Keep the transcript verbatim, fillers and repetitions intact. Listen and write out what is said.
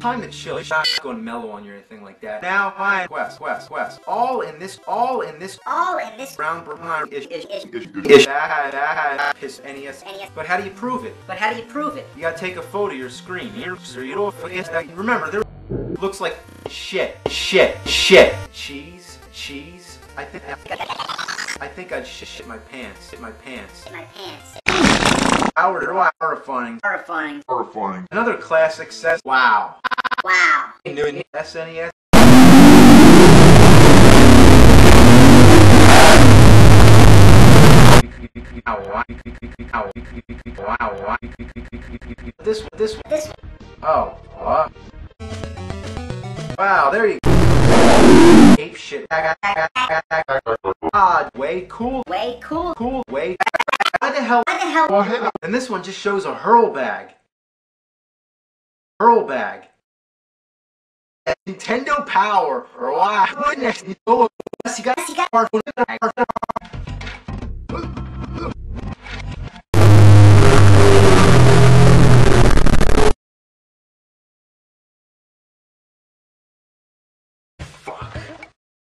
time to chill. It's not going mellow on you or anything like that. Now, fine. Quest, quest, quest. All in this, all in this, all in this round round ish ish ish ish ish. Piss N E S. But how do you prove it? But how do you prove it? You gotta take a photo of your screen. You don't forget that. Remember, there looks like shit, shit, shit. Cheese, cheese. I think. I think I'd shit, shit my pants. Shit my pants. Shit my pants. Horrifying. Horrifying. Horrifying. Another classic says, wow. Wow. New S N E S. This, this, this. Oh, what? Wow, there you go. Ape shit. Ah, way cool. Way cool. Cool. Way. Why the hell? Why the hell? And this one just shows a hurl bag. Hurl bag. Nintendo Power. Wow. You got